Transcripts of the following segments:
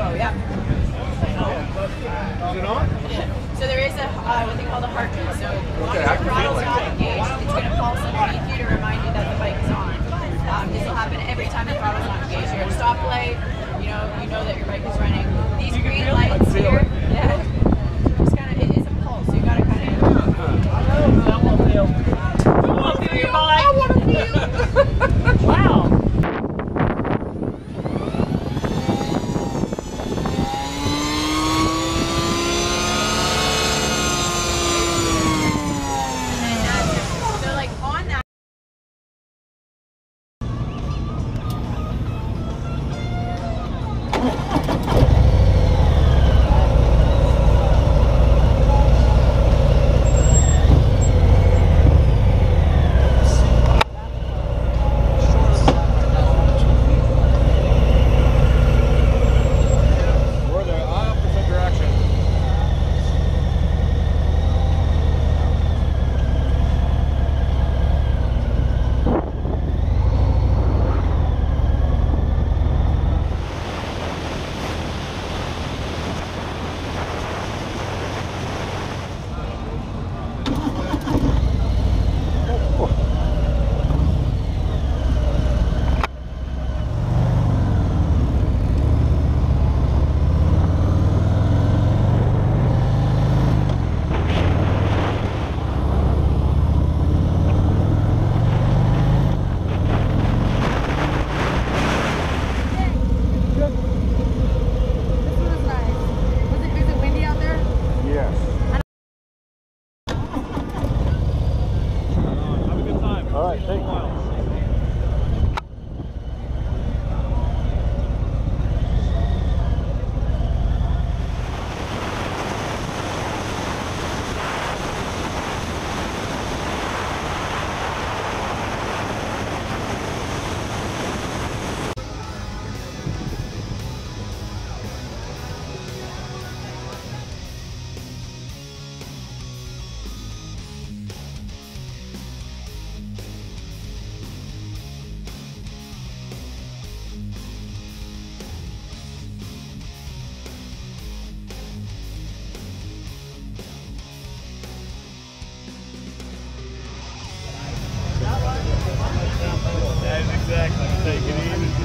Oh, yeah. Is it on? So there is a what they call the heartbeat. So once your throttle's not engaged, it's going to pulse underneath you to remind you that the bike is on. This will happen every time the throttle's not engaged. You're at a stoplight, you know that your bike is running. These green lights here, yeah, just kind of, it is a pulse. So you got to kind of. I want to feel your bike. I want to feel. Wow.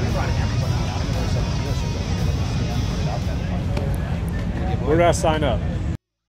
Where do I sign up?